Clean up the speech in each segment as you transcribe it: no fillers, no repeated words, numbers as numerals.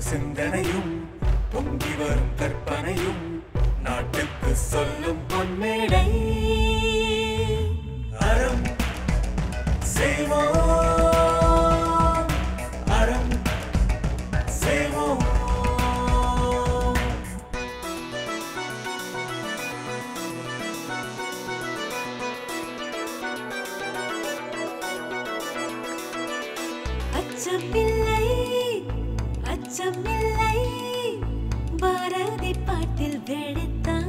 சிந்தனையும் பொங்கி வரும் கற்பனையும் நாட்டுக்கு சொல்லும் பொன்மேடை. அறம் செய்வோம், அறம் செய்வோம். அச்சமில்லை அச்சமில்லை பாரதி பாட்டில் வெடித்தான்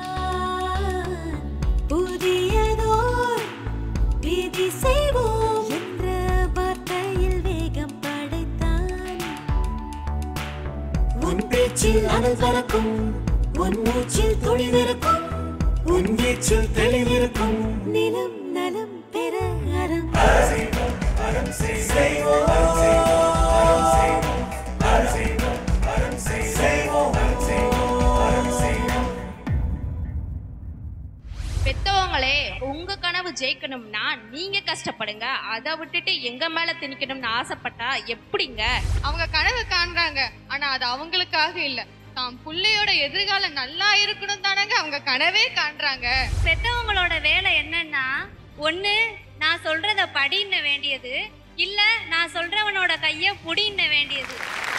புதியதோர் விதி செய்வோம் என்ற வார்த்தையில் வேகம் படைத்தான். உன் பேச்சில் அனல் பறக்கும், உன் மூச்சில் தொழிலிருக்கும், உன் வீச்சில் தெளிவிருக்கும். நிலம் நலம் பெற அறம் செய்வோம், அறம் செய்வோம், அறம் செய்வோம், அறம் செய்வோம், அறம் செய்வோம், அறம் செய்வோம், அறம் செய்வோம், அறம் செய்வோம். பெத்தவங்களே, உங்க கனவு ஜெயிக்கணும்னா நீங்க கஷ்டப்படுங்க. அதை விட்டுட்டு எங்க மேல திணிக்கணும்னு ஆசைப்பட்டா எப்படிங்க? அவங்க கனவு காண்றாங்க, ஆனா அது அவங்களுக்காக இல்ல, தாம் புள்ளையோட எதிர்காலம் நல்லா இருக்கணும் தானங்க அவங்க கனவே காண்றாங்க. பெத்தவங்களோட வேலை என்னன்னா, ஒண்ணு நான் சொல்றத படின்ன வேண்டியது, இல்ல நான் சொல்றவனோட கைய புடின்ன வேண்டியது.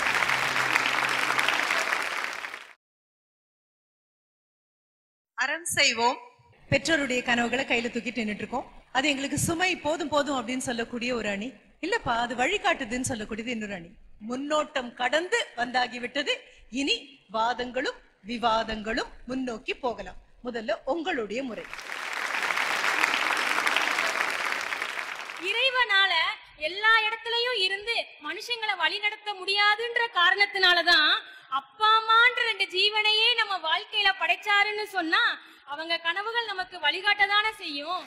அறம் செய்வோம். பெற்றோருடைய கனவுகளை கையில தூக்கிட்டு நின்றுட்டு இருக்கோம். அது எங்களுக்கு சுமை, போதும் போதும் அப்படின்னு சொல்லக்கூடிய ஒரு அணி. இல்லப்பா, அது வழிகாட்டுதுன்னு சொல்லக்கூடியது இன்னொரு அணி. முன்னோட்டம் கடந்து வந்தாகிவிட்டது. இனி வாதங்களும் விவாதங்களும் முன்னோக்கி போகலாம். முதல்ல உங்களுடைய முறை. இறைவனால எல்லா இடத்துலயும் இருந்து மனுஷங்களை வழி நடத்த முடியாதுன்ற காரணத்தினாலதான் அப்பா அம்மான்ற 2 ஜீவனையே நம்ம வாழ்க்கையில படைச்சாருன்னு சொன்னா அவங்க கனவுகள் நமக்கு வழிகாட்டதானே செய்யும்.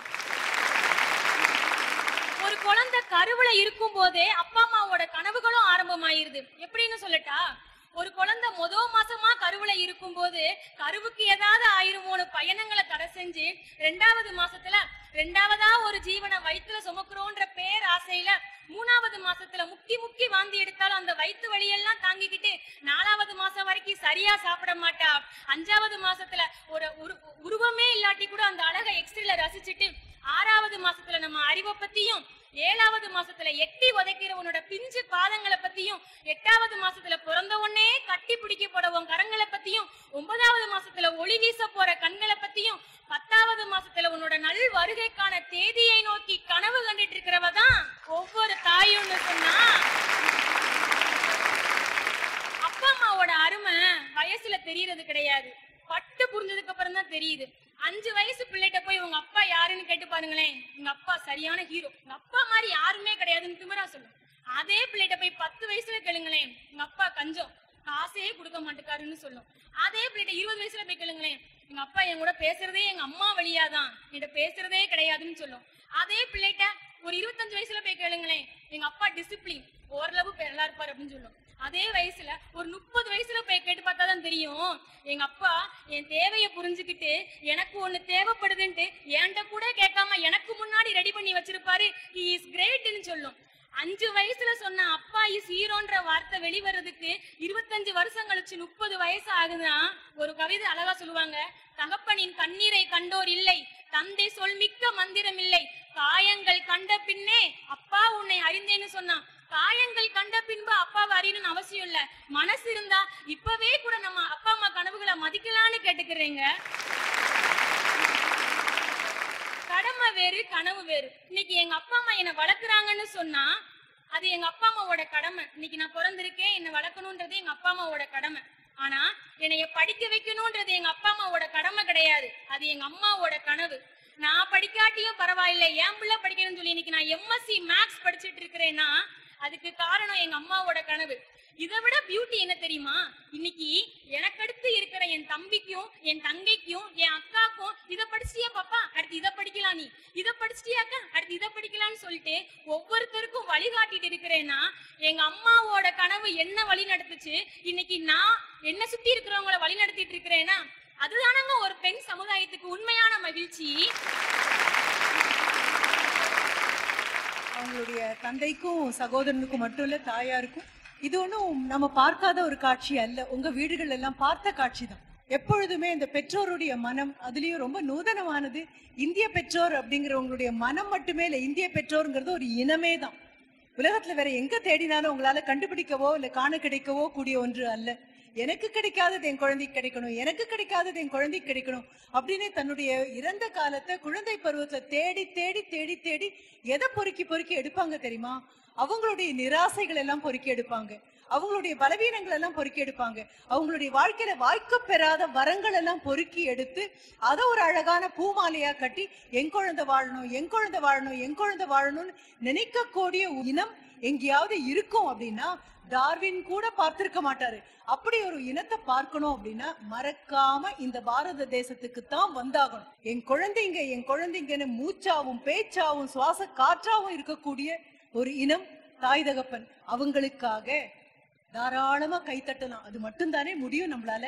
ஒரு குழந்தை கருவுல இருக்கும் போதே அப்பா அம்மாவோட கனவுகளும் ஆரம்பமாயிருது. எப்படின்னு சொல்லட்டா, ஒரு குழந்தை மாசமா கருவுல இருக்கும் போது கருவுக்கு ஏதாவது ஆயிருமோன்னு பயணங்களை தடை செஞ்சு 2வது மாசத்துல 2வதா ஒரு ஜீவனை வயிற்றுல சுமக்குறோன்ற பேர் ஆசையில 3வது மாசத்துல முக்கி முக்கி வாந்தி எடுத்தாலும் அந்த வயிற்று வலியெல்லாம் தாங்கிக்கிட்டு 4வது மாசம் வரைக்கும் சரியா சாப்பிட மாட்டா. 5வது மாசத்துல ஒரு உருவமே இல்லாட்டி கூட அந்த அழகை எக்ஸ்ட்ரீல ரசிச்சுட்டு 6வது மாசத்துல நம்ம அறிவை பத்தியும், 7வது மாசத்துல எட்டி உதைக்கிறவனோட பிஞ்சு பாதங்களை பத்தியும், 8வது மாசத்துல பிறந்த உடனே கட்டி பிடிக்க போறவன் கரங்களை பத்தியும், 9வது மாசத்துல ஒளி வீச போற கண்களை பத்தியும், 10வது மாசத்துல உன்னோட நல் வருகைக்கான தேதியை நோக்கி கனவு கண்டுட்டு இருக்கிறவதான் ஒவ்வொரு தாயும்னு சொன்னா, அப்பா அம்மாவோட அருமை வயசுல தெரியறது கிடையாது, பட்டு புரிஞ்சதுக்கு அப்புறம் தான் தெரியுது. 5 வயசு பிள்ளைகிட்ட போய் உங்க அப்பா யாருன்னு கேட்டு பாருங்களேன், உங்க அப்பா சரியான ஹீரோ, உங்க அப்பா மாதிரி யாருமே கிடையாதுன்னு திமிரா சொல்லும். அதே பிள்ளைகிட்ட போய் 10 வயசுல கேளுங்களேன், உங்க அப்பா கஞ்சம், காசே கொடுக்க மாட்டேக்காருன்னு சொல்லும். அதே பிள்ளைகிட்ட 20 வயசுல போய் கேளுங்களேன், எங்க அப்பா என் கூட பேசுறதே எங்க அம்மா வழியாதான், என்கிட்ட பேசுறதே கிடையாதுன்னு சொல்லும். அதே பிள்ளைகிட்ட ஒரு 25 வயசுல போய் கேளுங்களேன், எங்க அப்பா டிசிப்ளின், ஓரளவு நல்லா இருப்பாரு அப்படின்னு சொல்லும். அதே வயசுல ஒரு 30 வயசுல போய் கேட்டு பார்த்தாதான் தெரியும், எங்க அப்பா என் தேவையை புரிஞ்சுக்கிட்டு எனக்கு ஒண்ணு தேவைப்படுதுன்ட்டு என்கிட்ட கூட கேட்காம எனக்கு முன்னாடி ரெடி பண்ணி வச்சிருப்பாரு, ஹி இஸ் கிரேட்னு சொல்லும். 5 வயசுல சொன்ன அப்பா இஸ் ஹீரோன்ற வார்த்தை வெளிவரதுக்கு 25 வருஷம் கழிச்சு 30 வயசு ஆகுதுன்னா, ஒரு கவிதை அழகா சொல்லுவாங்க, தகப்பனின் கண்ணீரை கண்டோர் இல்லை, தந்தை சொல் மிக்க மந்திரம் இல்லை, காயங்கள் கண்ட பின்னே அப்பா உன்னை அறிந்தேன்னு சொன்னான். காயங்கள் கண்ட பின்பு அப்பாவை அறியணும்னு அவசியம் இல்ல, மனசு இருந்தா இப்பவே கூட நம்ம அப்பா அம்மா கனவுகளை மதிக்கலான்னு கேட்டுக்கிறீங்க. கடமை வேறு, கனவு வேறு. இன்னைக்கு எங்க அப்பா அம்மா என்னை வளர்க்குறாங்கன்னு சொன்னா அது எங்க அப்பா அம்மாவோட கடமை. இன்னைக்கு நான் பிறந்திருக்கேன், என்னை வளர்க்கணும்ன்றது எங்க அப்பா அம்மாவோட கடமை. ஆனா என்னைய படிக்க வைக்கணும்ன்றது எங்க அப்பா அம்மாவோட கடமை கிடையாது, அது எங்க அம்மாவோட கனவு. நான் படிக்காட்டியும் பரவாயில்லை, என் பிள்ளை படிக்கணும்னு சொல்லி இன்னைக்கு நான் எம்எஸ்சி மேக்ஸ் படிச்சுட்டு இருக்கிறேன்னா அதுக்கு காரணம் எங்க அம்மாவோட கனவு. இதை விட பியூட்டி என்ன தெரியுமா, இன்னைக்கு எனக்கு அடுத்து இருக்கிற என் தம்பிக்கும் என் தங்கைக்கும் என் அக்காக்கும் இதை படிச்சிட்டியா பாப்பா, அடுத்து இதை படிக்கலாம், நீ இதை படிச்சிட்டியாக்கா, அடுத்து இதை படிக்கலாம்னு சொல்லிட்டு ஒவ்வொருத்தருக்கும் வழிகாட்டிட்டு இருக்கிறேன்னா எங்க அம்மாவோட கனவு என்ன வழி நடத்துச்சு, இன்னைக்கு நான் என்ன சுத்தி இருக்கிறவங்கள வழி நடத்திட்டு இருக்கிறேன்னா அதுதானங்க ஒரு பெண் சமுதாயத்துக்கு உண்மையான மகிழ்ச்சி. அவங்களுடைய தந்தைக்கும் சகோதரனுக்கும் மட்டும் இல்ல, தாயாருக்கும் இது ஒன்றும் நம்ம பார்க்காத ஒரு காட்சி அல்ல, உங்க வீடுகள் எல்லாம் பார்த்த காட்சி தான். எப்பொழுதுமே இந்த பெற்றோருடைய மனம், அதுலயும் ரொம்ப நூதனமானது. இந்திய பெற்றோர் அப்படிங்கிறவங்களுடைய மனம் மட்டுமே இல்லை, இந்திய பெற்றோருங்கிறது ஒரு இனமே தான். உலகத்துல வேற எங்க தேடினாலும் உங்களால கண்டுபிடிக்கவோ இல்ல காண கிடைக்கவோ கூடிய ஒன்று அல்ல. எனக்கு கிடைக்காதது என் குழந்தைக்கு கிடைக்கணும், எனக்கு கிடைக்காதது என் குழந்தைக்கு கிடைக்கணும் அப்படின்னு தன்னுடைய இறந்த காலத்தை குழந்தை பருவத்துல தேடி தேடி தேடி தேடி எதை பொறுக்கி பொறுக்கி எடுப்பாங்க தெரியுமா? அவங்களுடைய நிராசைகள் எல்லாம் பொறுக்கி எடுப்பாங்க, அவங்களுடைய பலவீனங்கள் எல்லாம் பொறுக்கி எடுப்பாங்க, அவங்களுடைய வாழ்க்கையில வாய்க்க பெறாத வரங்கள் எல்லாம் பொறுக்கி எடுத்து அதை ஒரு அழகான பூமாலையா கட்டி என் குழந்தை வாழணும், என் குழந்தை வாழணும், என் குழந்தை வாழணும்னு நினைக்கக்கூடிய இனம் எங்கேயாவது இருக்கும் அப்படின்னா டார்வின் கூட பார்த்திருக்க மாட்டாரு. அப்படி ஒரு இனத்தை பார்க்கணும் அப்படின்னா மறக்காம இந்த பாரத தேசத்துக்கு தான் வந்தாகணும். என் குழந்தைங்க என் குழந்தைங்கன்னு மூச்சாவும் பேச்சாவும் சுவாச காற்றாவும் இருக்கக்கூடிய ஒரு இனம் தாய் தகப்பன். அவங்களுக்காக தாராளமா கைத்தட்டலாம், அது மட்டும் தானே முடியும் நம்மளால.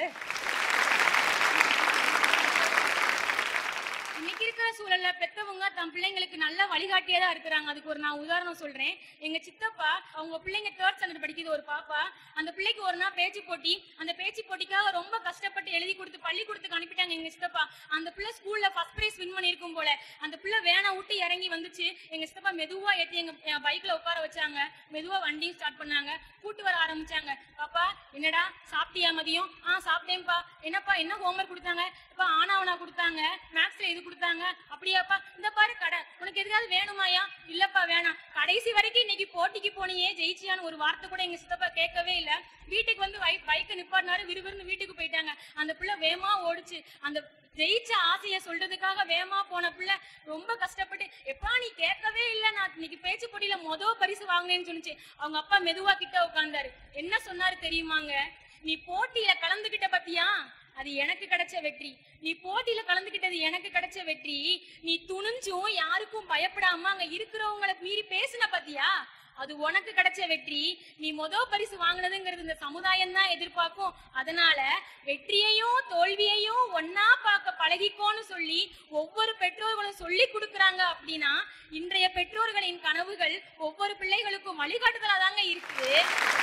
இன்னைக்கு இருக்கிற சூழல்ல பெத்தவங்க தம் பிள்ளைங்களுக்கு நல்ல வழிகாட்டியா தான் இருக்கிறாங்க. அதுக்கு ஒரு நான் உதாரணம் சொல்றேன். எங்க சித்தப்பா அவங்க பிள்ளைங்க 3rd ஸ்டாண்டர்ட் படிக்குது ஒரு பாப்பா. அந்த பிள்ளைக்கு ஒரு நாள் பேச்சு போட்டி, அந்த பேச்சு போட்டிக்காக ரொம்ப கஷ்டப்பட்டு எழுதி கொடுத்து பள்ளிக்கூடத்துக்கு அனுப்பிட்டாங்க எங்க சித்தப்பா. அந்த பிள்ளை ஸ்கூல்ல ஃபர்ஸ்ட் பிரைஸ் வின் பண்ணிருக்கும் போல. அந்த பிள்ளை வேணா விட்டு இறங்கி வந்துச்சு. எங்க சித்தப்பா மெதுவா ஏற்றி எங்க பைக்ல உட்கார வச்சாங்க, மெதுவா வண்டியும் ஸ்டார்ட் பண்ணாங்க, கூட்டு வர ஆரம்பிச்சாங்க. பாப்பா என்னடா சாப்பிட்டியா மதியம்? சாப்பிட்டேன்ப்பா. என்னப்பா என்ன ஹோம்ஒர்க் கொடுத்தாங்க? இப்ப ஆனாவனா கொடுத்தாங்க, மேக்ஸ்ல இது கொடுத்தாங்க. அப்படியாப்பா, இந்த பாரு கடை, உனக்கு எதுக்காவது வேணுமாயா? இல்லப்பா வேணாம். கடைசி வரைக்கும் இன்னைக்கு போட்டிக்கு போனியே ஜெயிச்சியான்னு ஒரு வார்த்தை கூட எங்க சித்தப்பா கேட்கவே இல்ல. வீட்டுக்கு வந்து பைக்கை நிப்பாட்டினாரு, விறுவிறுன்னு வீட்டுக்கு போயிட்டாங்க. அந்த பிள்ளை வேமா ஓடிச்சு. அந்த ஜெயிச்ச ஆசைய சொல்றதுக்காக வேமா போன பிள்ளை ரொம்ப கஷ்டப்பட்டு, எப்பா நீ கேட்கவே இல்ல, நான் இன்னைக்கு பேச்சு போட்டியில பரிசு வாங்கினேன்னு சொன்னிச்சு. அவங்க அப்பா மெதுவா கிட்ட உட்கார்ந்தாரு. என்ன சொன்னாரு தெரியுமாங்க? நீ போட்டியில கலந்துகிட்ட பத்தியா, அது எனக்கு கிடைச்ச வெற்றி. நீ போட்டியில கலந்துகிட்டது எனக்கு கிடைச்ச வெற்றி. நீ துணிஞ்சும் யாருக்கும் பயப்படாம அங்க இருக்கிறவங்களை மீறி பேசின பத்தியா, அது உனக்கு கிடைச்ச வெற்றி. நீ பரிசு வாங்கினதுங்கிறது இந்த சமுதாயம் தான் எதிர்பார்க்கும். அதனால வெற்றியையும் தோல்வியையும் ஒன்னா பார்க்க பழகிக்கோன்னு சொல்லி ஒவ்வொரு பெற்றோர்களும் சொல்லி கொடுக்கறாங்க. அப்படின்னா இன்றைய பெற்றோர்களின் கனவுகள் ஒவ்வொரு பிள்ளைகளுக்கும் வழிகாட்டுதலா தாங்க இருக்குது.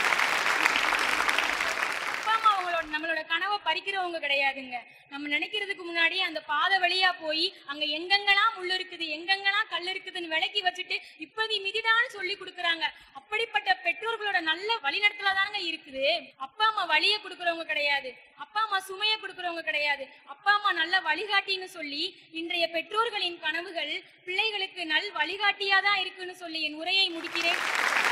அப்பா அம்மா நம்மளோட கனவை பறிக்கிறவங்க கிடையாதுங்க. நம்ம நினைக்கிறதுக்கு முன்னாடி அந்த பாதை வழியா போய் அங்க எங்கெங்கெல்லாம் முள்ளு இருக்குது, எங்கெங்கெல்லாம் கல் இருக்குதுன்னு விலக்கி வச்சுட்டு இப்படி மிதிடான்னு சொல்லி கொடுக்குறாங்க. அப்படிப்பட்ட பெற்றோர்களோட நல்ல வழிநடத்தலாதாங்க இருக்குது. அப்பா அம்மா வழியை கொடுக்கறவங்க கிடையாது, அப்பா அம்மா சுமையை கொடுக்கறவங்க கிடையாது. அப்பா அம்மா நல்ல வழிகாட்டின்னு சொல்லி இன்றைய பெற்றோர்களின் கனவுகள் பிள்ளைகளுக்கு நல் வழிகாட்டியாதான் இருக்குன்னு சொல்லி என் உரையை முடிக்கிறேன்.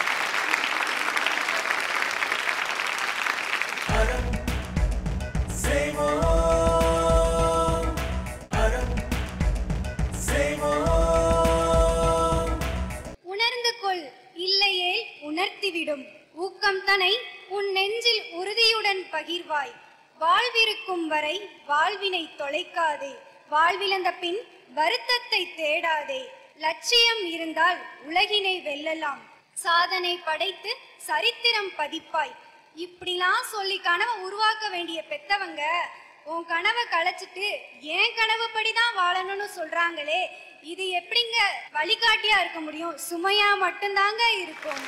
உணர்ந்து கொள், இல்லையே உணர்த்திவிடும் ஊக்கம் தனை உன் நெஞ்சில் உறுதியுடன் பகிர்வாய். வாழ்விருக்கும் வரை வாழ்வினை தொலைக்காதே, வாழ்விழந்த பின் வருத்தத்தை தேடாதே. லட்சியம் இருந்தால் உலகினை வெல்லலாம், சாதனை படைத்து சரித்திரம் பதிப்பாய். இப்படிலாம் சொல்லி கனவை உருவாக்க வேண்டிய பெத்தவங்க உன் கனவை கலைச்சிட்டு என் கனவு படிதான் வாழணும்னு சொல்றாங்களே, இது எப்படிங்க வழிகாட்டியா இருக்க முடியும்? சுமையா மட்டும்தாங்க இருக்கும்.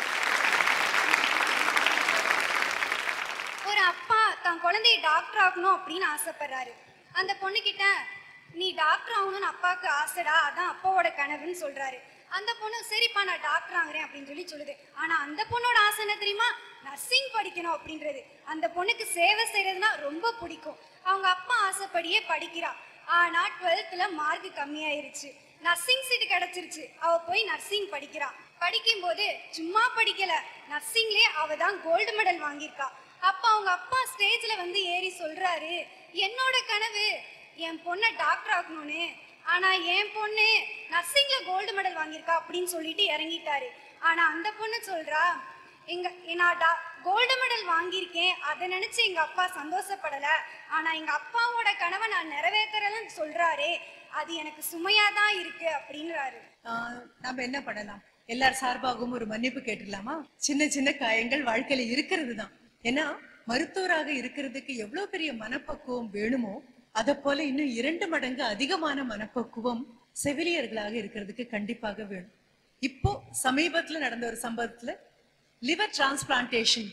ஒரு அப்பா தன் குழந்தைய டாக்டர் ஆகணும் அப்படின்னு ஆசைப்படுறாரு. அந்த பொண்ணு கிட்ட நீ டாக்டர் ஆகணும்னு அப்பாவுக்கு ஆசைடா, அதான் அப்பாவோட கனவுன்னு சொல்றாரு. அந்த பொண்ணு சரிப்பா நான் டாக்டர் ஆகுறேன் அப்படின்னு சொல்லி சொல்லுது. ஆனா அந்த பொண்ணோட ஆசை என்ன தெரியுமா? நர்சிங் படிக்கணும் அப்படின்றது. அந்த பொண்ணுக்கு சேவை செய்யறதுனா ரொம்ப பிடிக்கும். அவங்க அப்பா ஆசைப்படியே படிக்கிறா. ஆனா 12th மார்க் கம்மியாயிருச்சு, நர்சிங் சீட் கிடைச்சிருச்சு. அவ போய் நர்சிங் படிக்கிறா. படிக்கும் போது சும்மா படிக்கல, நர்சிங்லயே அவ தான் கோல்டு மெடல் வாங்கியிருக்கா. அப்ப அவங்க அப்பா ஸ்டேஜ்ல வந்து ஏறி சொல்றாரு, என்னோட கனவு என் பொண்ணை டாக்டர் ஆகணும்னு, ஆனா என் பொண்ணு நர்சிங்ல கோல்டு மெடல் வாங்கியிருக்கா அப்படின்னு சொல்லிட்டு இறங்கிட்டாரு. ஆனா அந்த பொண்ணு சொல்றா, நான் கோல்டு மெடல் வாங்கியிருக்கேன், அதை நினைச்சு எங்க அப்பா சந்தோஷப்படல, ஆனா எங்க அப்பாவோட கனவை நான் நிறைவேற்றலன்னு சொல்றாரு, அது எனக்கு சுமையாதான் இருக்கு அப்படின்றாரு. நம்ம என்ன பண்ணலாம்? எல்லார் சார்பாகவும் ஒரு மன்னிப்பு கேட்டுடலாமா? சின்ன சின்ன காயங்கள் வாழ்க்கையில இருக்கிறது தான். ஏன்னா மருத்துவராக இருக்கிறதுக்கு எவ்வளவு பெரிய மனப்பக்குவம் வேணுமோ அதை போல இன்னும் 2 மடங்கு அதிகமான மனப்பக்குவம் செவிலியர்களாக இருக்கிறதுக்கு கண்டிப்பாக வேணும். இப்போ சமீபத்துல நடந்த ஒரு சம்பவத்துல லிவர் டிரான்ஸ்பிளான்டேஷன்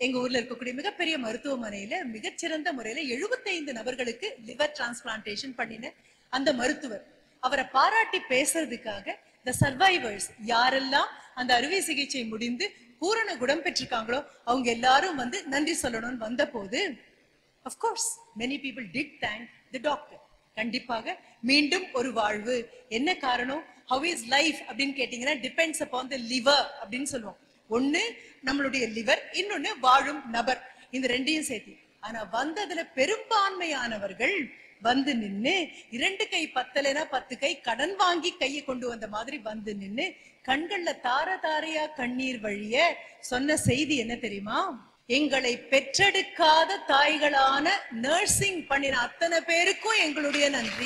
எங்க ஊர்ல இருக்கக்கூடிய மிகப்பெரிய மருத்துவமனையில மிகச்சிறந்த முறையில 75 நபர்களுக்கு லிவர் டிரான்ஸ்பிளான்டேஷன் பண்ணின அந்த மருத்துவர் அவரை பாராட்டி பேசுறதுக்காக இந்த சர்வைவர்ஸ் யாரெல்லாம் அந்த அறுவை சிகிச்சை முடிந்து பூரண குணம் பெற்றிருக்காங்களோ அவங்க எல்லாரும் வந்து நன்றி சொல்லணும்னு வந்த போது of course many people did thank the doctor. கண்டிப்பாக மீண்டும் ஒரு வாழ்வு. என்ன காரணம்? how is life அப்படின்னு கேட்டீங்கன்னா depends upon the liver அப்படின்னு சொல்லுவோம். ஒண்ணு நம்மளுடைய லிவர், இன்னொன்னு வாழும் நபர், இந்த ரெண்டையும் சேர்த்து. ஆனா வந்ததுல பெரும்பான்மையானவர்கள் வந்து நின்னு 2 கை பத்தலைனா 10 கை கடன் வாங்கி கையை கொண்டு வந்த மாதிரி வந்து நின்னு கண்கள்ல தார தாரையா கண்ணீர் வழிய சொன்ன செய்தி என்ன தெரியுமா? எங்களை பெற்றெடுக்காத தாய்களான நர்சிங் பண்ணின அத்தனை பேருக்கும் எங்களுடைய நன்றி.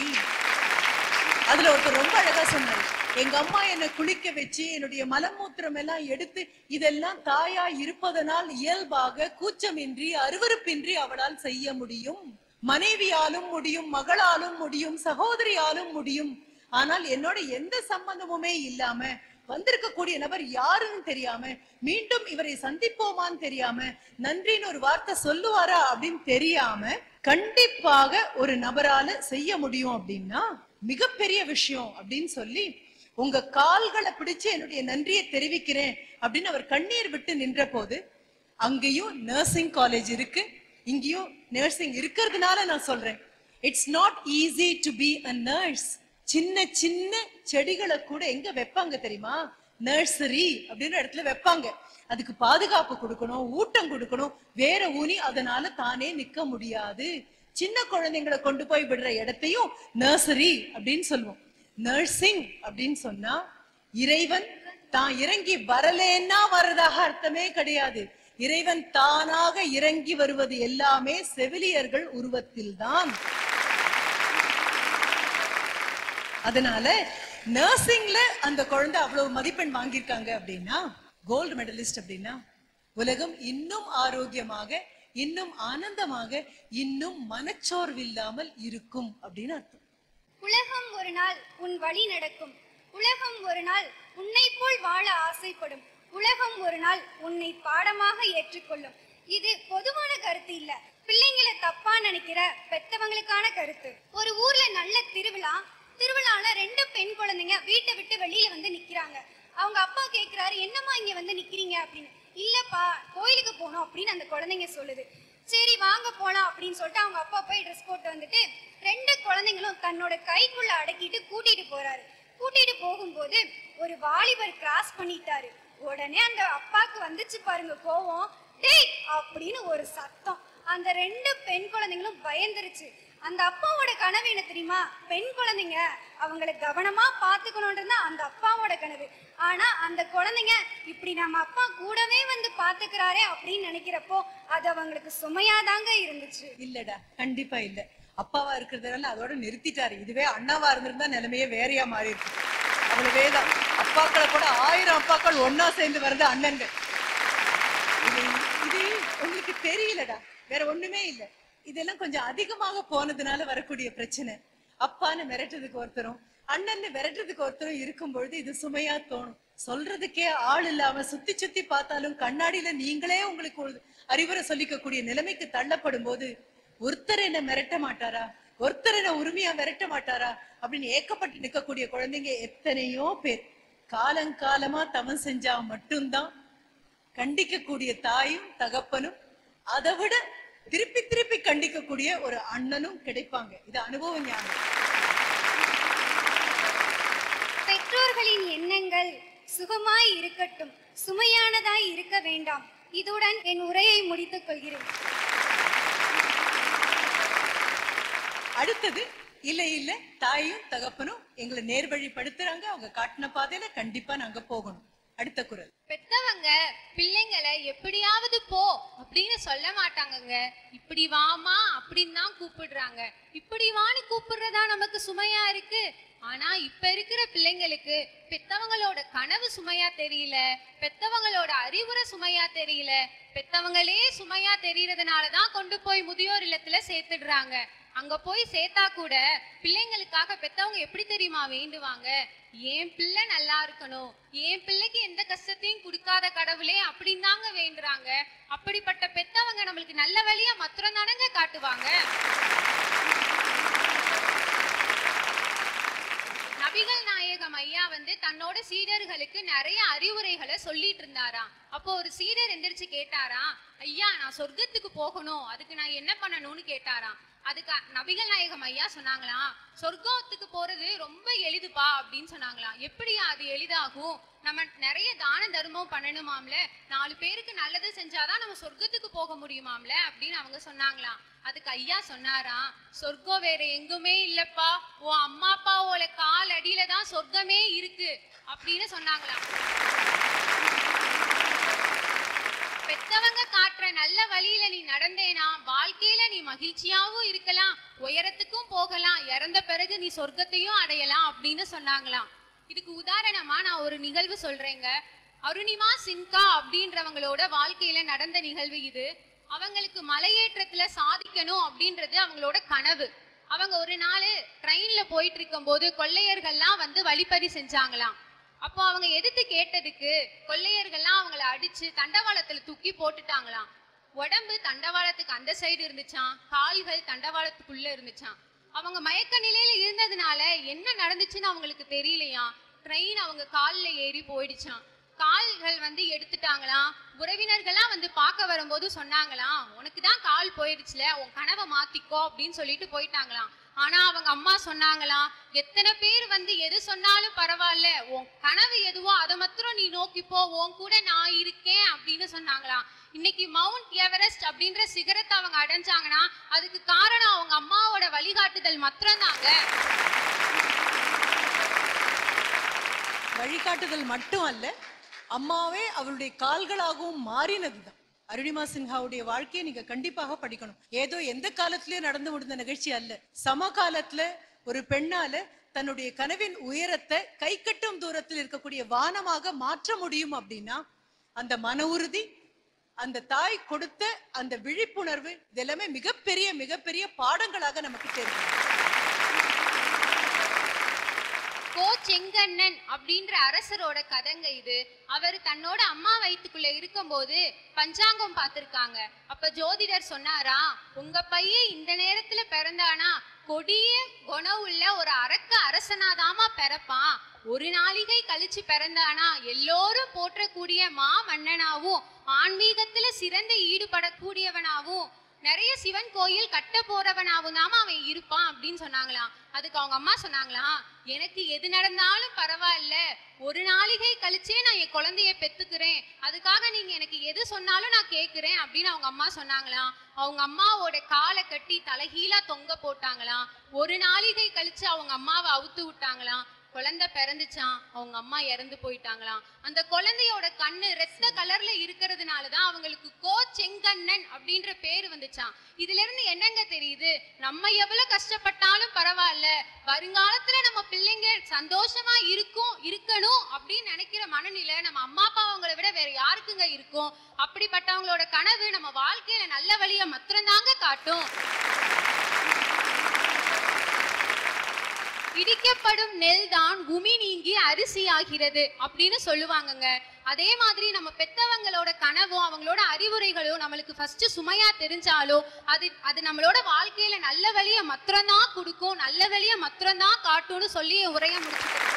அதுல ஒருத்தர் ரொம்ப அழகா சொன்னாரு, எங்க அம்மா என்னை குளிக்க வச்சு என்னுடைய மலமூத்திரம் எல்லாம் எடுத்து இதெல்லாம் தாயா இருப்பதனால் இயல்பாக கூச்சமின்றி அருவருப்பின்றி அவளால் செய்ய முடியும். மனைவியாலும் முடியும், மகளாலும் முடியும், சகோதரியாலும் முடியும். ஆனால் என்னோட எந்த சம்பந்தமுமே இல்லாம வந்திருக்கக்கூடிய நபர் யாருன்னு தெரியாம, மீண்டும் இவரை சந்திப்போமான்னு தெரியாம, நன்றின்னு ஒரு வார்த்தை சொல்லுவாரா அப்படின்னு தெரியாம கண்டிப்பாக ஒரு நபரால செய்ய முடியும் அப்படின்னா மிகப்பெரிய விஷயம் அப்படின்னு சொல்லி உங்க கால்களை பிடிச்சு என்னுடைய நன்றியை தெரிவிக்கிறேன் அப்படின்னு அவர் கண்ணீர் விட்டு நின்ற போது, அங்கேயும் நர்சிங் காலேஜ் இருக்கு, இங்கேயும் நர்சிங் இருக்கிறதுனால நான் சொல்றேன், it's not easy to be a nurse. சின்ன சின்ன செடிகளை கூட எங்க வைப்பாங்க தெரியுமா? நர்சரி அப்படின்ற இடத்துல வைப்பாங்க. அதுக்கு பாதுகாப்பு கொடுக்கணும், ஊட்டம் கொடுக்கணும், வேற ஊனி அதனால தானே நிக்க முடியாது. சின்ன குழந்தைங்களை கொண்டு போய் விடுற இடத்தையும் நர்சரி அப்படின்னு சொல்லுவோம். நர்சிங் அப்படின்னு சொன்னா இறைவன் தான் இறங்கி வரலேன்னா வர்றதாக அர்த்தமே கிடையாது. இறைவன் தானாக இறங்கி வருவது எல்லாமே செவிலியர்கள் உருவத்தில் தான். அதனால நர்சிங்ல அந்த குழந்தை அவ்வளவு மதிப்பெண் வாங்கியிருக்காங்க அப்படின்னா, கோல்டு மெடலிஸ்ட் அப்படின்னா, உலகம் இன்னும் ஆரோக்கியமாக, இன்னும் ஆனந்தமாக, இன்னும் மனச்சோர்வில்லாமல் இருக்கும் அப்படின்னு அர்த்தம். உலகம் ஒரு நாள் உன் வழி நடக்கும். உலகம் ஒரு நாள் உன்னை போல் வாழ ஆசைப்படும். உலகம் ஒரு நாள் உன்னை பாடமாக ஏற்றுக்கொள்ளும். இது பொதுவான கருத்து இல்ல, பிள்ளைங்களை தப்பா நினைக்கிற பெத்தவங்களுக்கான கருத்து. ஒரு ஊர்ல நல்ல திருவிழால 2 பெண் குழந்தைங்க வீட்டை விட்டு வெளியில வந்து நிக்கிறாங்க. அவங்க அப்பா கேக்குறாரு, என்னம்மா இங்க வந்து நிக்கிறீங்க அப்படின்னு. இல்லப்பா கோயிலுக்கு போனோம் அப்படின்னு அந்த குழந்தைங்க சொல்லுது. சரி வாங்க போலாம் அப்படின்னு சொல்லிட்டு அவங்க அப்பா போய் ட்ரெஸ் போட்டு வந்துட்டு 2 குழந்தைங்களும் தன்னோட கைக்குள்ள அடக்கிட்டு கூட்டிட்டு போறாரு. கூட்டிட்டு போகும்போது ஒரு வாலிபர் கிராஸ் பண்ணிட்டாரு. உடனே அந்த அப்பாக்கு வந்துச்சு பாருங்க கோவம். டேய் அப்படின்னு ஒரு சத்தம். அந்த 2 பெண் குழந்தைங்களும் பயந்துருச்சு. அந்த அப்பாவோட கனவு என்ன தெரியுமா? பெண் குழந்தைங்க அவங்களை கவனமா பாத்துக்கணும்ன்றது அந்த அப்பாவோட கனவு. ஆனா அந்த குழந்தைங்க இப்படி நம்ம அப்பா கூடவே வந்து பாத்துக்கிறாரே அப்படின்னு நினைக்கிறப்போ அது அவங்களுக்கு சுமையாதாங்க இருந்துச்சு. இல்லடா, கண்டிப்பா இல்ல. அப்பாவா இருக்கிறதுனால அதோட நிறுத்திட்டாரு. இதுவே அண்ணாவா இருந்திருந்தா நிலைமையே வேறையா மாறி இருக்கு. அவ்வளவேதான். அப்பாக்களை கூட 1000 அப்பாக்கள் ஒன்னா சேர்ந்து வர்றது அண்ணன்கள். இது உங்களுக்கு தெரியலடா, வேற ஒண்ணுமே இல்ல. இதெல்லாம் கொஞ்சம் அதிகமாக போனதுனால வரக்கூடிய பிரச்சனை. அப்பான்னு மிரட்டுறதுக்கு ஒருத்தரும் அண்ணன்னு விரட்டுறதுக்கு ஒருத்தரும் இருக்கும் பொழுது இது சுமையா தோணும். சொல்றதுக்கே ஆள் இல்லாம சுத்தி சுத்தி பார்த்தாலும் கண்ணாடியில நீங்களே உங்களுக்கு ஒரு அறிவுரை சொல்லிக்கக்கூடிய நிலைமைக்கு தள்ளப்படும் போது, ஒருத்தர் என்ன மிரட்ட மாட்டாரா, ஒருத்தர் என்ன உரிமையா மிரட்ட மாட்டாரா அப்படின்னு ஏக்கப்பட்டு நிற்கக்கூடிய குழந்தைங்க எத்தனையோ பேர். காலங்காலமா தவம் செஞ்சா மட்டும்தான் கண்டிக்கக்கூடிய தாயும் தகப்பனும், அதை விட திருப்பி திருப்பி கண்டிக்கக்கூடிய ஒரு அண்ணனும் கிடைப்பாங்க. இது அனுபவ ஞானம். பெற்றோர்களின் எண்ணங்கள் சுகமாய் இருக்கட்டும், சுமையானதாய் இருக்க வேண்டாம். இதுடன் என் உரையை முடித்துக் கொள்கிறேன். அடுத்தது இல்ல தாயும் தகப்பனும் எங்களை நேர்வழிப்படுத்துறாங்க. அவங்க காட்டின பாதையில கண்டிப்பா நாங்க போகணும். அடுத்த குரல். பெத்தவங்க பிள்ளைங்களை எப்படியாவது போ அப்படின்னு சொல்ல மாட்டாங்கங்க. இப்படி வாமா அப்படின்னு தான் கூப்பிடுறாங்க. இப்படி வான்னு கூப்பிடுறதா நமக்கு சுமையா இருக்கு. ஆனா இப்ப இருக்கிற பிள்ளைங்களுக்கு பெத்தவங்களோட கனவு சுமையா தெரியல, பெத்தவங்களோட அறிவுரை சுமையா தெரியல, பெத்தவங்களே சுமையா தெரியறதுனாலதான் கொண்டு போய் முதியோர் இல்லத்துல சேர்த்துடுறாங்க. அங்க போய் சேர்த்தா கூட பிள்ளைங்களுக்காக பெத்தவங்க எப்படி தெரியுமா வேண்டுவாங்க, என் பிள்ளை நல்லா இருக்கணும், என் பிள்ளைக்கு எந்த கஷ்டத்தையும் கொடுக்காத கடவுளே அப்படின்னு தாங்க வேண்டுறாங்க. அப்படிப்பட்ட பெத்தவங்க நம்மளுக்கு நல்ல வழியா மாத்திரம் தானங்க காட்டுவாங்க. நபிகள் நாயகம் ஐயா தன்னோட சீடர்களுக்கு நிறைய அறிவுரைகளை சொல்லிட்டு இருந்தாராம். அப்போ ஒரு சீடர் எந்திரிச்சு கேட்டாராம், ஐயா நான் சொர்க்கத்துக்கு போகணும், அதுக்கு நான் என்ன பண்ணணும்னு கேட்டாராம். அதுக்கு நபிகள் நாயகம் ஐயா சொன்னாங்களாம், சொர்க்கத்துக்கு போறது ரொம்ப எளிதுப்பா அப்படின்னு சொன்னாங்களாம். எப்படியா அது எளிதாகும், நம்ம நிறைய தான தர்மம் பண்ணணுமாம்ல, 4 பேருக்கு நல்லது செஞ்சாதான் நம்ம சொர்க்கத்துக்கு போக முடியுமாம்ல அப்படின்னு அவங்க சொன்னாங்களாம். அதுக்கு ஐயா சொன்னாராம், சொர்க்கம் வேற எங்குமே இல்லப்பா, உன் அம்மா அப்பாவோட கால் அடியில தான் சொர்க்கமே இருக்கு அப்படின்னு சொன்னாங்களாம். பெத்தவங்க காட்டுற நல்ல வழியில நீ நடந்தேனா வாழ்க்கையில நீ மகிழ்ச்சியாவும் இருக்கலாம், உயரத்துக்கும் போகலாம், இறந்த பிறகு நீ சொர்க்கத்தையும் அடையலாம் அப்படின்னு சொன்னாங்களாம். இதுக்கு உதாரணமா நான் ஒரு நிகழ்வு சொல்றேங்க. அருணிமா சின்கா அப்படின்றவங்களோட வாழ்க்கையில நடந்த நிகழ்வு இது. அவங்களுக்கு மலையேற்றத்துல சாதிக்கணும் அப்படின்றது அவங்களோட கனவு. அவங்க ஒரு நாள் ட்ரெயின்ல போயிட்டு இருக்கும் போது கொள்ளையர்கள்லாம் வழிப்பறி செஞ்சாங்களாம். அப்போ அவங்க எதிர்த்து கேட்டதுக்கு கொள்ளையர்கள்லாம் அவங்கள அடிச்சு தண்டவாளத்துல தூக்கி போட்டுட்டாங்களாம். உடம்பு தண்டவாளத்துக்கு அந்த சைடு இருந்துச்சான், கால்கள் தண்டவாளத்துக்குள்ள இருந்துச்சான். அவங்க மயக்க நிலையில இருந்ததுனால என்ன நடந்துச்சுன்னு அவங்களுக்கு தெரியலையா. ட்ரெயின் அவங்க கால்ல ஏறி போயிடுச்சான். கால்கள் எடுத்துட்டாங்களாம். உறவினர்கள்லாம் பார்க்க வரும்போது சொன்னாங்களாம், உனக்கு தான் கால் போயிடுச்சுல, உன் கனவை மாத்திக்கோ அப்படின்னு சொல்லிட்டு போயிட்டாங்களாம். ஆனா அவங்க அம்மா சொன்னாங்களாம், எத்தனை பேர் எது சொன்னாலும் பரவாயில்ல, உன் கனவு எதுவோ அதை மாத்திரம் நீ நோக்கிப்போ, உன் கூட நான் இருக்கேன் அப்படின்னு சொன்னாங்களாம். இன்னைக்கு மவுண்ட் எவரெஸ்ட் அப்படின்ற சிகரத்தை அவங்க அடைஞ்சாங்கன்னா அதுக்கு காரணம் அவங்க அம்மாவோட வழிகாட்டுதல் மாத்திரம் தாங்க. வழிகாட்டுதல் மட்டும் அல்ல, அம்மாவே அவளுடைய கால்களாகவும் மாறினதுதான். அருணிமா சின்ஹாவுடைய வாழ்க்கையை நீங்க கண்டிப்பாக படிக்கணும். ஏதோ எந்த காலத்திலயும் நடந்து முடிந்த நிகழ்ச்சி அல்ல. சமகாலத்துல ஒரு பெண்ணால தன்னுடைய கனவின் உயரத்தை கை கட்டும் தூரத்தில் இருக்கக்கூடிய வானமாக மாற்ற முடியும் அப்படின்னா அந்த மன உறுதி, அந்த தாய் கொடுத்த அந்த விழிப்புணர்வு, இதெல்லாமே மிகப்பெரிய மிகப்பெரிய பாடங்களாக நமக்கு தெரியும். கோ செங்கண்ணன் அப்படின்ற அரசரோட கதைங்க இது. அவர் தன்னோட அம்மா வயிற்றுக்குள்ள இருக்கும் போது பஞ்சாங்கம் பார்த்திருக்காங்க. அப்ப ஜோதிடர் சொன்னாரா, உங்க பையன் இந்த நேரத்துல பிறந்தானா கொடிய குணம் உள்ள ஒரு அரக்க அரசனாதாமா பிறப்பான், ஒரு நாளிகை கழிச்சு பிறந்தானா எல்லோரும் போற்றக்கூடிய மா மன்னனாவும் ஆன்மீகத்துல சிறந்த ஈடுபடக்கூடியவனாவும் நிறைய சிவன் கோயில் கட்ட போறவனாவும் தாமா அவன் இருப்பான் அப்படின்னு சொன்னாங்களாம். அதுக்கு அவங்க அம்மா சொன்னாங்களாம், எனக்கு எது நடந்தாலும் பரவாயில்ல, ஒரு நாளிகை கழிச்சே நான் என் குழந்தைய பெத்துக்கிறேன், அதுக்காக நீங்க எனக்கு எது சொன்னாலும் நான் கேட்கிறேன் அப்படின்னு அவங்க அம்மா சொன்னாங்களாம். அவங்க அம்மாவோட காலை கட்டி தலைகீழா தொங்க போட்டாங்களாம். ஒரு நாளிகை கழிச்சு அவங்க அம்மாவை அவுத்து விட்டாங்களாம். குழந்தை பிறந்துச்சான், அவங்க அம்மா இறந்து போயிட்டாங்களாம். அந்த குழந்தையோட கண்ணு ரத்த கலர்ல இருக்கிறதுனாலதான் அவங்களுக்கு கோ செங்கண்ணன் அப்படின்ற பேரு வந்துச்சான். இதுல இருந்து என்னங்க தெரியுது, நம்ம எவ்வளவு கஷ்டப்பட்டாலும் பரவாயில்ல, வருங்காலத்துல நம்ம பிள்ளைங்க சந்தோஷமா இருக்கணும் அப்படின்னு நினைக்கிற மனநிலை நம்ம அம்மா அப்பா அவங்களை விட வேற யாருக்குங்க இருக்கும். அப்படிப்பட்டவங்களோட கனவு நம்ம வாழ்க்கையில நல்ல வழியை மாத்திரம்தாங்க காட்டும். இடிக்கப்படும் நெல் தான் உமி நீங்கி அரிசி ஆகிறது அப்படின்னு சொல்லுவாங்கங்க. அதே மாதிரி நம்ம பெத்தவங்களோட கனவும் அவங்களோட அறிவுரைகளும் நம்மளுக்கு ஃபர்ஸ்ட் சுமையா தெரிஞ்சாலும் அது நம்மளோட வாழ்க்கையில நல்ல வழியை மாத்திரம்தான் கொடுக்கும், நல்ல வழியை மாத்திரம்தான் காட்டும்னு சொல்லி உரைய முடிச்சுக்கிறேன்.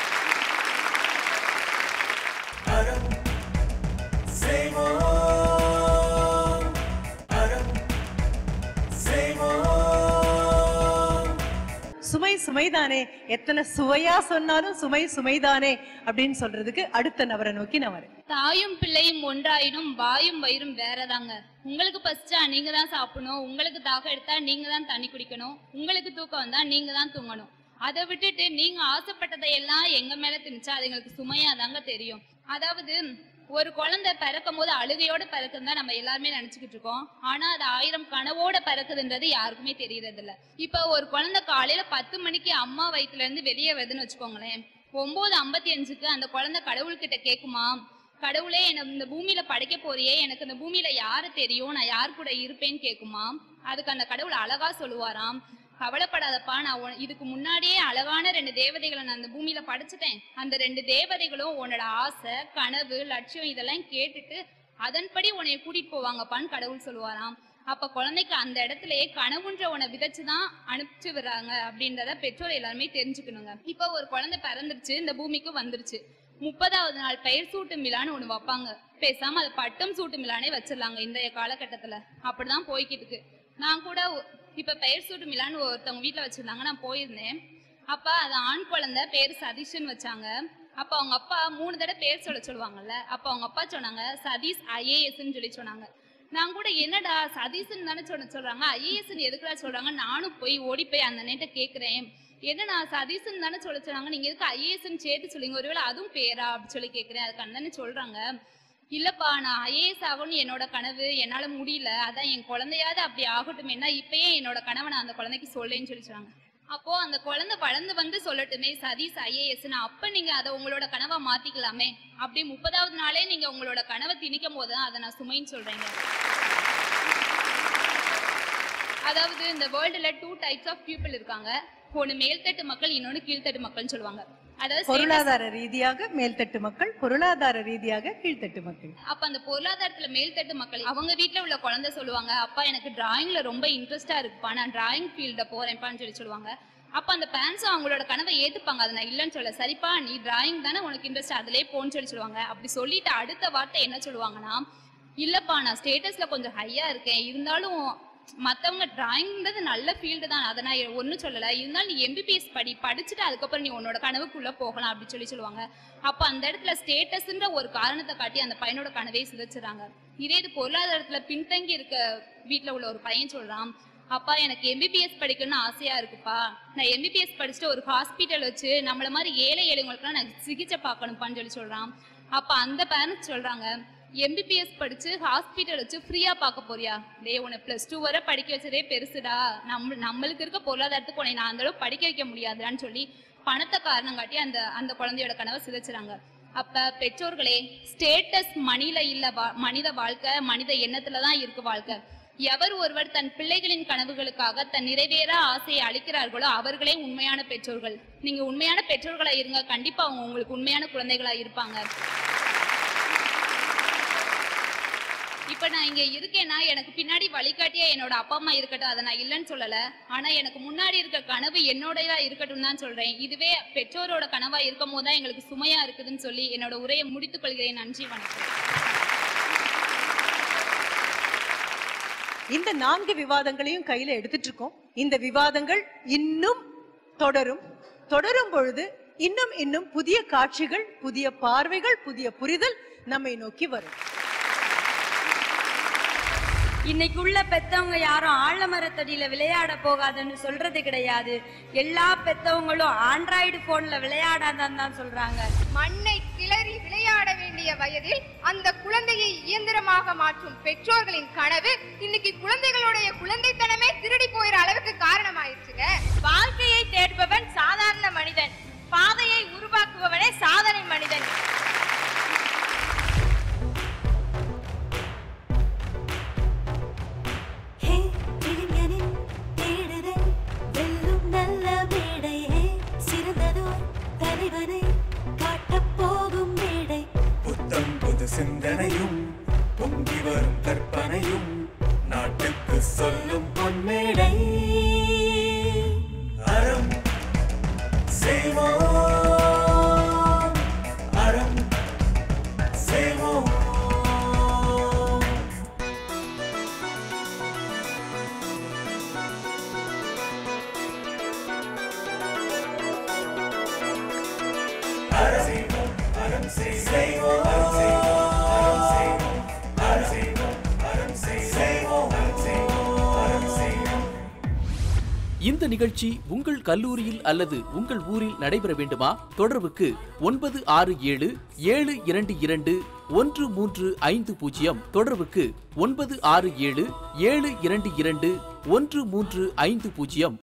சுமை சுமைதானே, எத்தனை சுவையா சொன்னாலும் சுமை சுமைதானே அப்படின்னு சொல்றதுக்கு அடுத்த நபரை நோக்கி நான் வரேன். தாயும் பிள்ளையும் ஒன்றாயினும் வாயும் வயிறும் வேறதாங்க. உங்களுக்கு பசிச்சா நீங்க தான் சாப்பிடணும், உங்களுக்கு தாகம் எடுத்தா நீங்க தான் தண்ணி குடிக்கணும், உங்களுக்கு தூக்கம் வந்தா நீங்க தான் தூங்கணும். அதை விட்டுட்டு நீங்க ஆசைப்பட்டதையெல்லாம் எங்க மேல திணிச்சா அது எங்களுக்கு சுமையா தாங்க தெரியும். அதாவது ஒரு குழந்தை பிறக்கும் போது அழுகையோட பிறக்குன்னு தான் நம்ம எல்லாருமே நினைச்சுக்கிட்டு இருக்கோம். ஆனா அது 1000 கனவோட பிறக்குதுன்றது யாருக்குமே தெரியறது இல்ல. இப்ப ஒரு குழந்தை காலையில 10 மணிக்கு அம்மா வயிற்றுல இருந்து வெளியே வருதுன்னு வச்சுக்கோங்களேன், 9:55க்கு அந்த குழந்தை கடவுள்கிட்ட கேக்குமா, கடவுளே என்ன இந்த பூமியில படைக்க போறியே, எனக்கு இந்த பூமியில யாரு தெரியும், நான் யார் கூட இருப்பேன்னு கேக்குமாம். அதுக்கு அந்த கடவுள் அழகா சொல்லுவாராம், கவலைப்படாதப்பா, நான் இதுக்கு முன்னாடியே அழகான 2 தேவதைகளை நான் அந்த பூமியில படைச்சிட்டேன். அந்த 2 தேவதைகளும் உன்னோட ஆசை, கனவு, லட்சியம் இதெல்லாம் கேட்டுட்டு அதன்படி உன்னைய கூட்டிட்டு போவாங்கப்பான்னு கடவுள் சொல்லுவாராம். அப்ப குழந்தைக்கு அந்த இடத்துலயே கனவுன்ற உன்னை விதைச்சுதான் அனுப்பிச்சு விடுறாங்க அப்படின்றத பெற்றோர் எல்லாருமே தெரிஞ்சுக்கணுங்க. இப்ப ஒரு குழந்தை பிறந்துருச்சு, இந்த பூமிக்கு வந்துருச்சு. 30வது நாள் பெயர் சூட்டும் விழான்னு ஒண்ணு வைப்பாங்க. பேசாம அது பட்டம் சூட்டும் விழானே வச்சிடலாங்க இன்றைய காலகட்டத்துல. அப்படிதான் போய்கிட்டு இருக்கு. நான் கூட இப்ப பெயர் சூட்டும் விழான்னு ஒருத்தவங்க வீட்டுல வச்சிருந்தாங்க, நான் போயிருந்தேன். அப்ப அது ஆண் குழந்தை பேர் சதீஷ்ன்னு வச்சாங்க. அப்ப அவங்க அப்பா 3 தடவை பேர் சொல்லுவாங்கல்ல, அப்ப அவங்க அப்பா சொன்னாங்க சதீஷ் IASன்னு சொல்லி சொன்னாங்க. நான் கூட என்னடா சதீஷ்ன்னு தானே சொல்றாங்க, IASன்னு எதுக்குடா சொல்றாங்க, நானும் ஓடி போய் அந்த நேட்ட கேட்கிறேன், என்னன்னா சதீஷ்ன்னு தானே சொன்னாங்க, நீங்க எதுக்கு IASன்னு சேர்த்து சொல்லுங்க, ஒருவேளை அதுவும் பேரா அப்படின்னு சொல்லி கேட்கிறேன். அதுக்கு அண்ணன்னு சொல்றாங்க, இல்லப்பா நான் IAS ஆகணும்னு என்னோட கனவு, என்னால முடியல, அதான் என் குழந்தையாவது அப்படி ஆகட்டும், என்ன இப்பயே என்னோட கனவை நான் அந்த குழந்தைக்கு சொல்லேன்னு சொல்லி சொன்னாங்க. அப்போ அந்த குழந்தை வளர்ந்து வந்து சொல்லட்டுமே சதீஷ் IASன்னு, அப்ப நீங்க அதை உங்களோட கனவா மாத்திக்கலாமே. அப்படி 30வது நாளே நீங்க உங்களோட கனவை திணிக்கும் போதுதான் அதை நான் சுமைன்னு சொல்றேங்க. அதாவது இந்த வேர்ல்டுல 2 டைப்ஸ் ஆஃப் பீப்புள் இருக்காங்க. ஒன்னு மேல்தட்டு மக்கள், இன்னொன்னு கீழ்த்தட்டு மக்கள்னு சொல்லுவாங்க. அதாவது பொருளாதார ரீதியாக மேல்தட்டு மக்கள், பொருளாதார ரீதியாக கீழ்த்தட்டு மக்கள். அப்ப அந்த பொருளாதாரத்துல மேல்தட்டு மக்கள் அவங்க வீட்டுல உள்ள குழந்தை சொல்லுவாங்க, அப்பா எனக்கு டிராயிங்ல ரொம்ப இன்ட்ரெஸ்டா இருக்குப்பா, நான் டிராயிங் ஃபீல்ட போறேன்ப்பான்னு சொல்லி சொல்லுவாங்க. அப்ப அந்த பேரண்ட்ஸும் அவங்களோட கனவை ஏத்துப்பாங்க, அதை நான் இல்லைன்னு சொல்ல, சரிப்பா நீ டிராயிங் தானே உனக்கு இன்ட்ரெஸ்ட், அதுலயே போன்னு சொல்லி சொல்லுவாங்க. அப்படி சொல்லிட்டு அடுத்த வார்த்தை என்ன சொல்லுவாங்கன்னா, இல்லப்பா நான் ஸ்டேட்டஸ்ல கொஞ்சம் ஹையா இருக்கேன், இருந்தாலும் மற்றவங்க டிராயிங்கிறது நல்ல ஃபீல்டு தான், அதை நான் ஒன்றும் சொல்லலை, இருந்தாலும் நீ MBBS படிச்சுட்டு அதுக்கப்புறம் நீ உன்னோட கனவுக்குள்ளே போகலாம் அப்படின்னு சொல்லுவாங்க. அப்போ அந்த இடத்துல ஸ்டேட்டஸ்ன்ற ஒரு காரணத்தை காட்டி அந்த பையனோட கனவே சிதைச்சிடறாங்க. இதே இது பொருளாதாரத்தில் பின்தங்கி இருக்க வீட்டில் உள்ள ஒரு பையன் சொல்கிறான், அப்பா எனக்கு MBBS படிக்கணும்னு ஆசையாக இருக்குப்பா, நான் MBBS படிச்சுட்டு ஒரு ஹாஸ்பிட்டல் வச்சு நம்மளை மாதிரி ஏழைங்களுக்குலாம் நான் சிகிச்சை பார்க்கணும்ப்பான்னு சொல்கிறான். அப்போ அந்த பேரண்ட்ஸ் சொல்கிறாங்க, MBBS படிச்சு ஹாஸ்பிட்டல் வச்சு ஃப்ரீயா பார்க்க போறியா, டே உன்னை +2 வரை படிக்க வச்சதே பெருசுடா, நம்மளுக்கு இருக்க பொருளாதாரத்துக்கு உன்னை நான் அந்த அளவு படிக்க வைக்க முடியாதுன்னு சொல்லி பணத்தை காரணம் காட்டி அந்த குழந்தையோட கனவை சிதைச்சிறாங்க. அப்ப பெற்றோர்களே, ஸ்டேட்டஸ் மணில இல்ல, மனித வாழ்க்கை மனித எண்ணத்துலதான் இருக்கு வாழ்க்கை. எவர் ஒருவர் தன் பிள்ளைகளின் கனவுகளுக்காக தன் நிறைவேற ஆசையை அளிக்கிறார்களோ அவர்களே உண்மையான பெற்றோர்கள். நீங்க உண்மையான பெற்றோர்களா இருங்க, கண்டிப்பா அவங்க உங்களுக்கு உண்மையான குழந்தைகளா இருப்பாங்க. இப்ப நான் இங்க இருக்கேன்னா எனக்கு பின்னாடி வழிகாட்டியா என்னோட அப்பா அம்மா இருக்கட்டும், அதை நான் இல்லைன்னு சொல்லல, ஆனா எனக்கு முன்னாடி இருக்க கனவு என்னோடயா இருக்கட்டும் தான் சொல்றேன். இதுவே பெற்றோரோட கனவா இருக்கும் போதுதான் எங்களுக்கு சுமையா இருக்குதுன்னு சொல்லி என்னோட உரையை முடித்துக் கொள்கிறேன். நன்றி, வணக்கம். இந்த 4 விவாதங்களையும் கையில எடுத்துட்டு இருக்கோம். இந்த விவாதங்கள் இன்னும் தொடரும் பொழுது இன்னும் புதிய காட்சிகள், புதிய பார்வைகள், புதிய புரிதல் நம்மை நோக்கி வரும். இன்னைக்கு உள்ள பெத்தவங்க யாரும் ஆலமரத்தடியில விளையாட போகாதுன்னு சொல்றது கிடையாது. எல்லா பெத்தவங்களும் ஆண்ட்ராய்டு போன்ல விளையாடாதான் தான் சொல்றாங்க. மண்ணை கிளறி விளையாட வேண்டிய வயதில் அந்த குழந்தையை இயந்திரமாக மாற்றும் பெற்றோர்களின் கனவு இன்னைக்கு குழந்தைகளுடைய குழந்தைத்தனமே திருடி போயிற அளவுக்கு காரணமாயிருச்சுங்க. வாழ்க்கையை தேடுபவன் சாதாரண மனிதன், பாதையை உருவாக்குபவனே சாதனை மனிதன். சிந்தனையும் பொங்கி வரும் கற்பனையும் நாட்டுக்கு சொல்லும் பொன்மேடை. அறம் செய்வோம், அறம் செய்வோம். அறம் செய்வோம். இந்த நிகழ்ச்சி உங்கள் கல்லூரியில் அல்லது உங்கள் ஊரில் நடைபெற வேண்டுமா? தொடர்புக்கு 967-722-1350. தொடர்புக்கு 967-722-1350.